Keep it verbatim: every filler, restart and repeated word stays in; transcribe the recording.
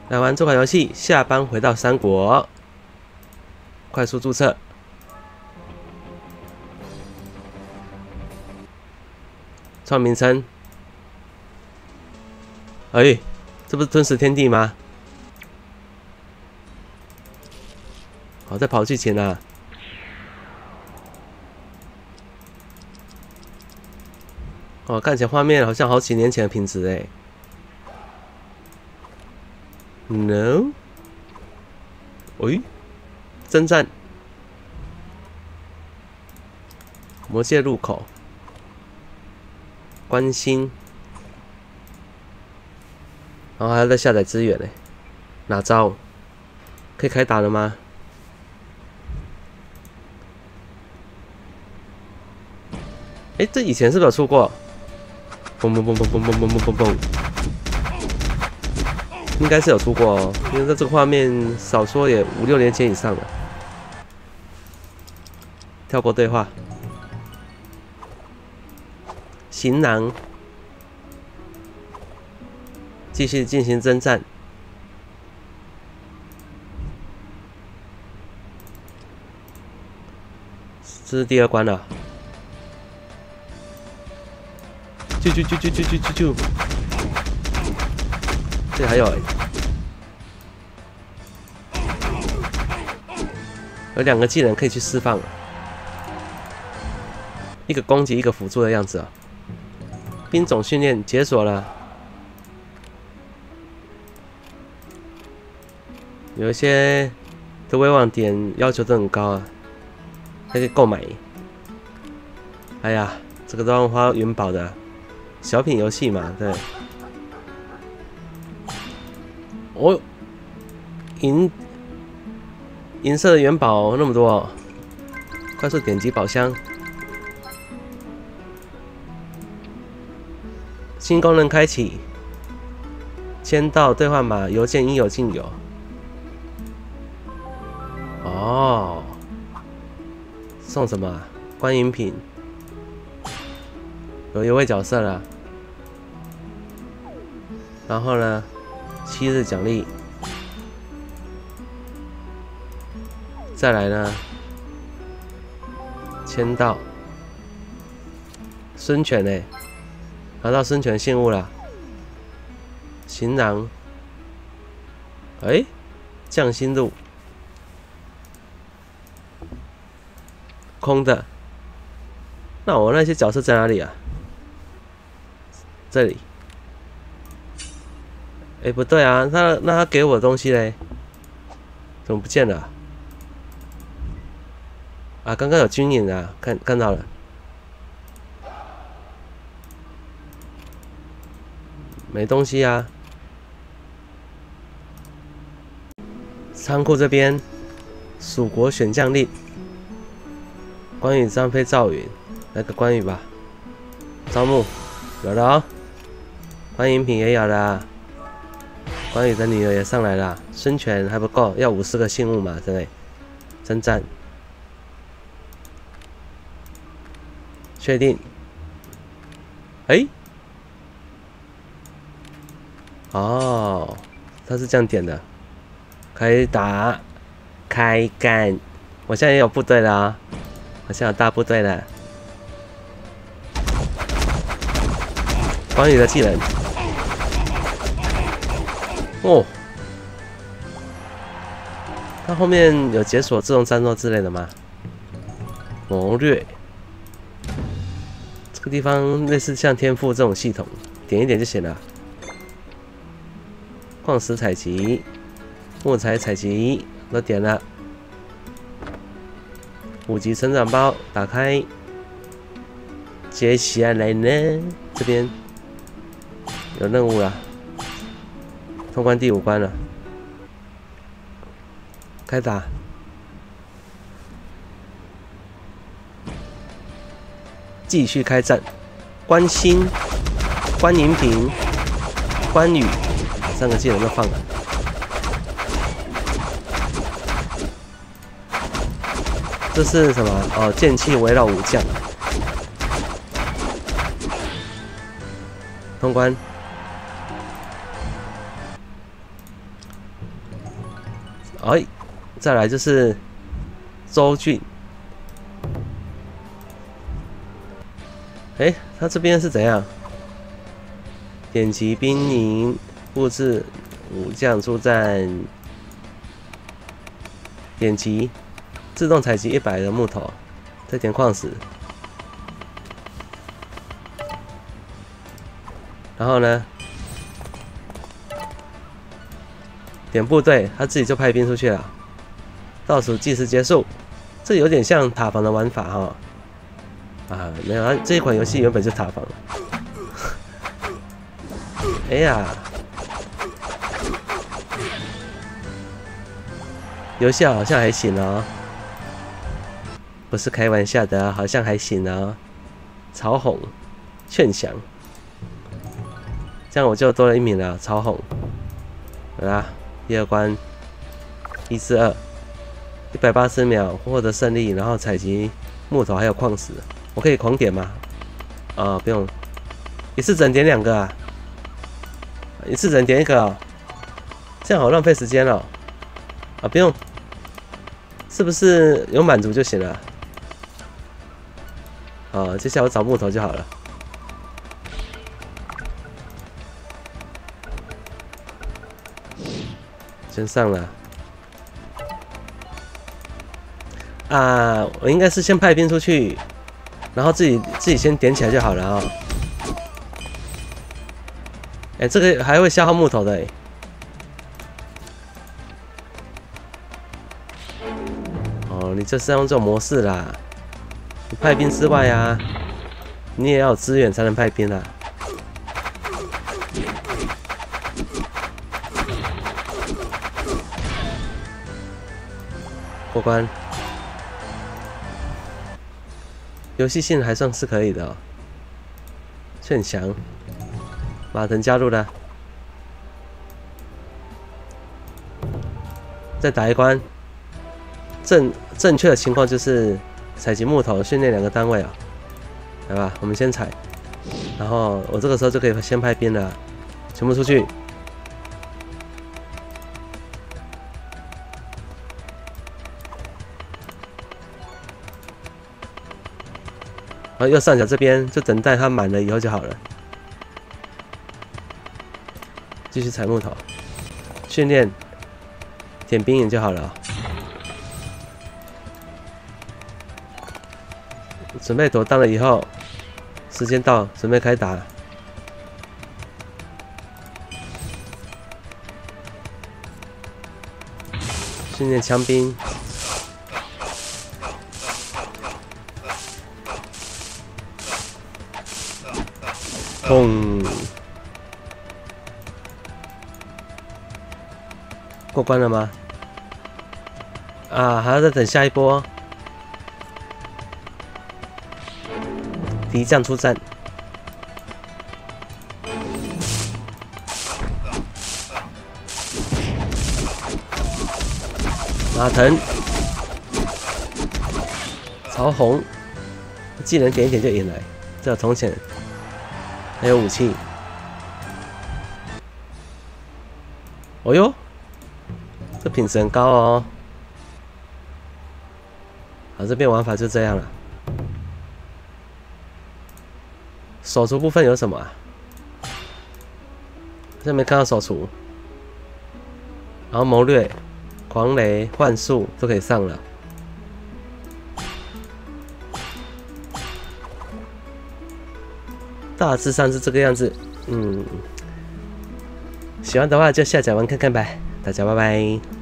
来玩这款游戏，下班回到三国，快速注册。创名称。哎，这不是吞食天地吗？好，再跑去前啊。哦，看起来画面好像好几年前的品质哎。No。喂，征战。魔界入口。关心。然后还要再下载资源呢，哪招？可以开打了吗？哎，这以前是不是有出过？嘣嘣嘣嘣嘣嘣嘣嘣嘣嘣，应该是有出过哦，因为在这个画面少说也五六年前以上了。跳过对话。行囊。继续进行征战。这是第二关了。啾啾啾啾啾啾啾啾！这还有哎、欸，有两个技能可以去释放，一个攻击，一个辅助的样子啊。兵种训练解锁了。有一些的威望点要求都很高啊，还可以购买。哎呀，这个都要花元宝的，小品游戏嘛，对。哦，银银色的元宝那么多、哦，快速点击宝箱。新功能开启，签到兑换码，邮件应有尽有。哦，送什么、啊？观影品，有优惠角色了。然后呢，七日奖励。再来呢，签到。孙权呢、欸？拿到孙权信物了。行囊。哎、欸，匠心路。空的，那我那些角色在哪里啊？这里。哎、欸，不对啊，那那他给我的东西嘞，怎么不见了啊？啊，刚刚有军营啊，看看到了。没东西啊。仓库这边，蜀国选将令。关羽、张飞、赵云，来个关羽吧。招募有了哦，观影品也有了。关羽的女儿也上来了。孙权还不够，要五十个信物嘛，对不对？征战，确定。哎、欸，哦，他是这样点的。开打，开干！我现在也有部队了啊。好像有大部队了。关羽的技能，哦，它后面有解锁自动战斗之类的吗？谋略，这个地方类似像天赋这种系统，点一点就行了。矿石采集，木材采集，都点了。五级成长包打开，接下来呢？这边有任务了，通关第五关了，开打。继续开战，关心、关银平、关羽，三个技能都放了。这是什么？哦，剑气围绕武将。通关。 哎，再来就是州郡。哎，它这边是怎样？点击兵营，布置武将出战。点击自动采集一百的木头，再点矿石。然后呢，点部队，他自己就派兵出去了。倒数计时结束，这有点像塔防的玩法哈。啊，没有，这一款游戏原本就塔防了。哎呀，游戏好像还行哦，不是开玩笑的，好像还行哦。曹洪、劝降。这样我就多了一名了，曹洪。好啦，第二关一至二，一百八十秒获得胜利，然后采集木头还有矿石。我可以狂点吗？啊，不用，一次只能点两个啊，一次只能点一个哦，这样好浪费时间哦。啊，不用，是不是有满足就行了？啊，接下来我找木头就好了。先上了啊！我应该是先派兵出去，然后自己自己先点起来就好了啊、哦。哎，这个还会消耗木头的哎。哦，你就是要用这种模式啦。你派兵之外啊，你也要有资源才能派兵啊。过关，游戏性还算是可以的哦。劝降，马腾加入了，再打一关。正正确的情况就是采集木头，训练两个单位啊、哦，来吧，我们先采，然后我这个时候就可以先派兵了，全部出去。然后右上角这边就等待它满了以后就好了。继续采木头，训练点兵营就好了、哦。准备妥当了以后，时间到，准备开打了。训练枪兵。砰！过关了吗？啊，还要再等下一波。敌将出战。马腾、曹洪，技能点一点就赢了，这有铜钱。还有武器，哦哟，这品质很高哦。好，这边玩法就这样了。手厨部分有什么啊？这没看到手厨。然后谋略、狂雷、幻术都可以上了。大致上是这个样子，嗯，喜欢的话就下载玩看看吧，大家拜拜。